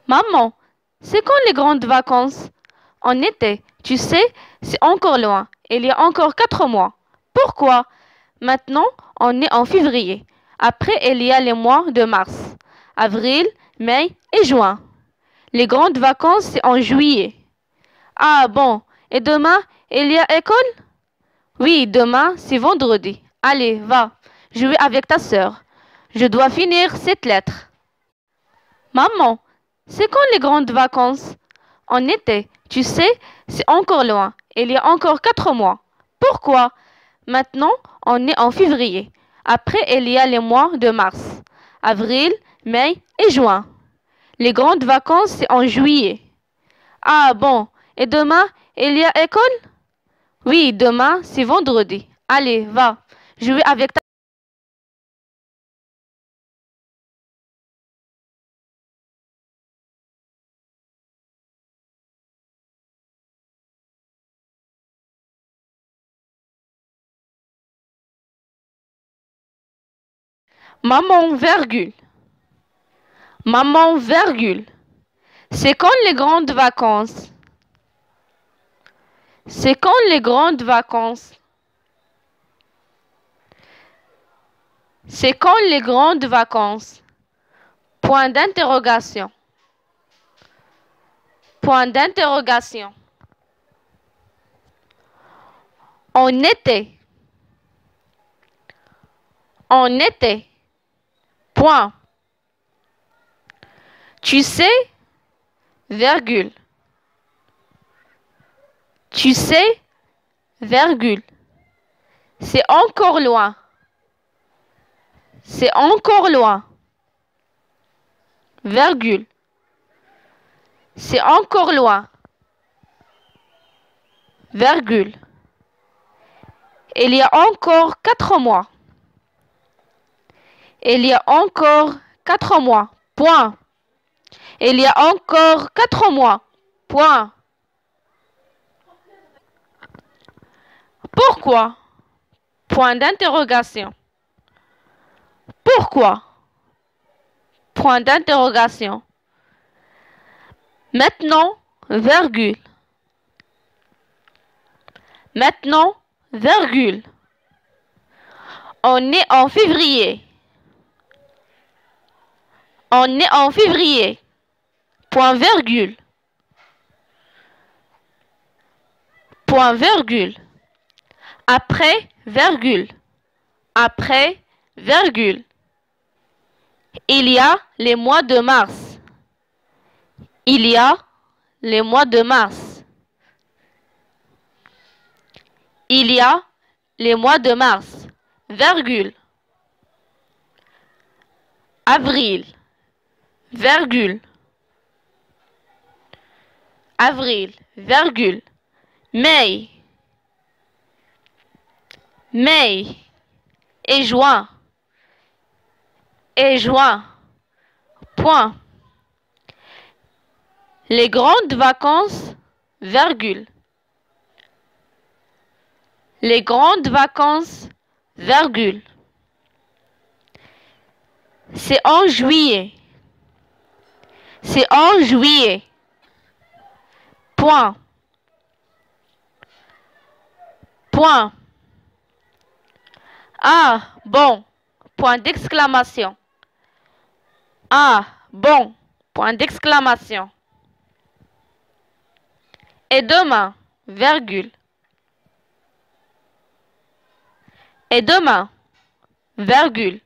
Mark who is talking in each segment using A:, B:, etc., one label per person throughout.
A: Maman, c'est quand les grandes vacances? En été, tu sais, c'est encore loin. Il y a encore 4 mois. Pourquoi? Maintenant, on est en février. Après, il y a les mois de mars, avril, mai et juin. Les grandes vacances, c'est en juillet. Ah bon, et demain, il y a école? Oui, demain, c'est vendredi. Allez, va, jouer avec ta sœur. Je dois finir cette lettre. Maman, c'est quand les grandes vacances? En été, tu sais, c'est encore loin. Il y a encore 4 mois. Pourquoi? Maintenant, on est en février. Après, il y a les mois de mars, avril, mai et juin. Les grandes vacances, c'est en juillet. Ah bon, et demain, il y a école? Oui, demain, c'est vendredi. Allez, va, jouer avec ta... Maman, virgule. Maman, virgule. C'est quand les grandes vacances? C'est quand les grandes vacances? C'est quand les grandes vacances? Point d'interrogation. Point d'interrogation. En été. En été. Point. Tu sais, virgule. Tu sais, virgule. C'est encore loin. C'est encore loin. Virgule. C'est encore loin. Virgule. Il y a encore 4 mois. Il y a encore 4 mois. Point. Il y a encore 4 mois. Point. Pourquoi? Point d'interrogation. Pourquoi? Point d'interrogation. Maintenant, virgule. Maintenant, virgule. On est en février. On est en février. Point virgule. Point virgule. Après, virgule. Après, virgule. Il y a les mois de mars. Il y a les mois de mars. Il y a les mois de mars. Virgule. Avril. Virgule. Avril. Virgule. Mai. Mai. Et juin. Et juin. Point. Les grandes vacances, virgule. Les grandes vacances, virgule. C'est en juillet. C'est en juillet. Point. Point. Ah, bon. Point d'exclamation. Ah, bon. Point d'exclamation. Et demain, virgule. Et demain, virgule.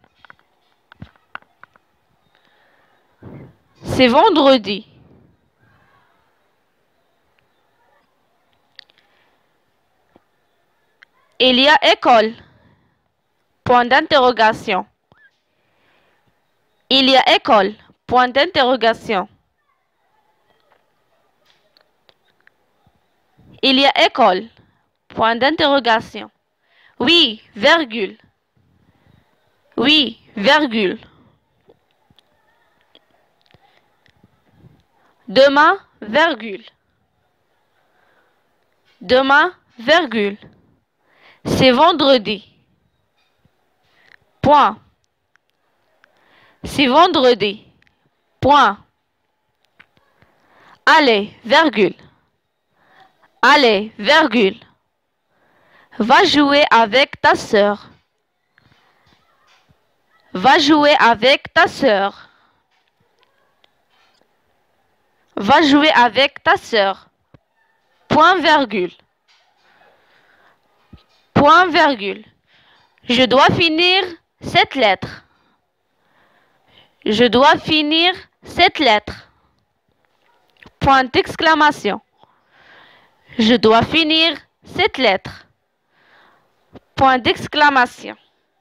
A: C'est vendredi. Il y a école. Point d'interrogation. Il y a école. Point d'interrogation. Il y a école. Point d'interrogation. Oui, virgule. Oui, virgule. Demain, virgule. Demain, virgule. C'est vendredi. Point. C'est vendredi. Point. Allez, virgule. Allez, virgule. Va jouer avec ta sœur. Va jouer avec ta sœur. Va jouer avec ta sœur. Point virgule. Point virgule. Je dois finir cette lettre. Je dois finir cette lettre. Point d'exclamation. Je dois finir cette lettre. Point d'exclamation.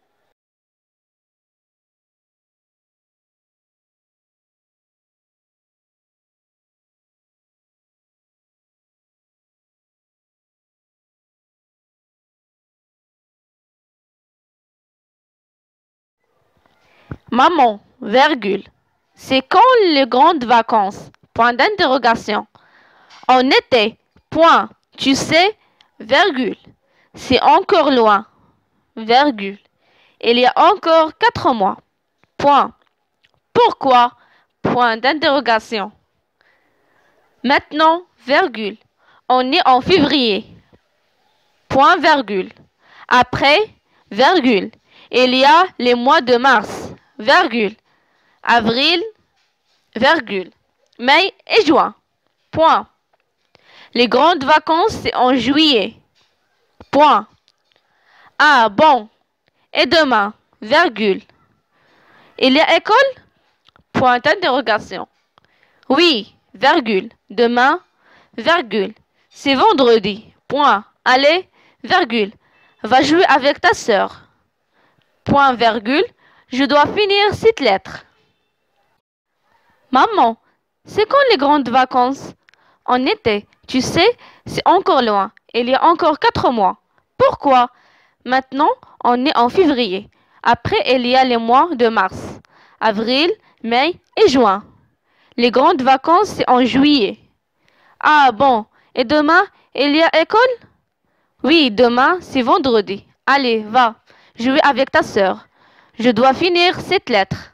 A: Maman, virgule. C'est quand les grandes vacances? Point d'interrogation. En été, point. Tu sais, virgule. C'est encore loin, virgule. Il y a encore 4 mois. Point. Pourquoi? Point d'interrogation. Maintenant, virgule. On est en février. Point virgule. Après, virgule. Il y a les mois de mars, virgule. Avril, virgule. Mai et juin. Point. Les grandes vacances, c'est en juillet. Point. Ah bon. Et demain, virgule. Il y a école? Point d'interrogation. Oui, virgule. Demain, virgule. C'est vendredi. Point. Allez, virgule. Va jouer avec ta sœur. Point virgule. Je dois finir cette lettre. Maman, c'est quand les grandes vacances? En été, tu sais, c'est encore loin. Il y a encore 4 mois. Pourquoi? Maintenant, on est en février. Après, il y a les mois de mars, avril, mai et juin. Les grandes vacances, c'est en juillet. Ah bon, et demain, il y a école? Oui, demain, c'est vendredi. Allez, va, jouer avec ta sœur. Je dois finir cette lettre.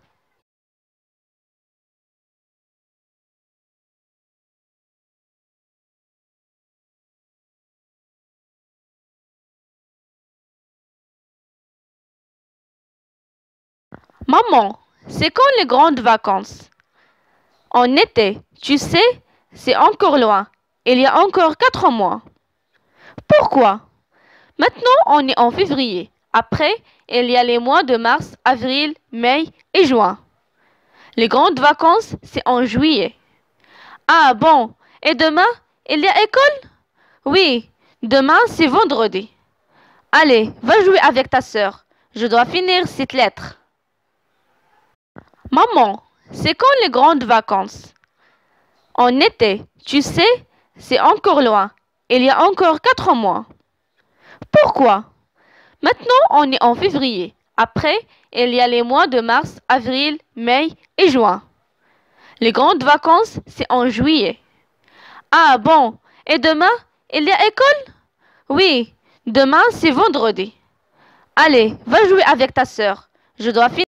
A: Maman, c'est quand les grandes vacances? En été, tu sais, c'est encore loin. Il y a encore 4 mois. Pourquoi? Maintenant, on est en février. Après, il y a les mois de mars, avril, mai et juin. Les grandes vacances, c'est en juillet. Ah bon, et demain, il y a école? Oui, demain, c'est vendredi. Allez, va jouer avec ta sœur. Je dois finir cette lettre. Maman, c'est quand les grandes vacances? En été, tu sais, c'est encore loin. Il y a encore 4 mois. Pourquoi? Maintenant, on est en février. Après, il y a les mois de mars, avril, mai et juin. Les grandes vacances, c'est en juillet. Ah bon, et demain, il y a école? Oui, demain, c'est vendredi. Allez, va jouer avec ta sœur. Je dois finir.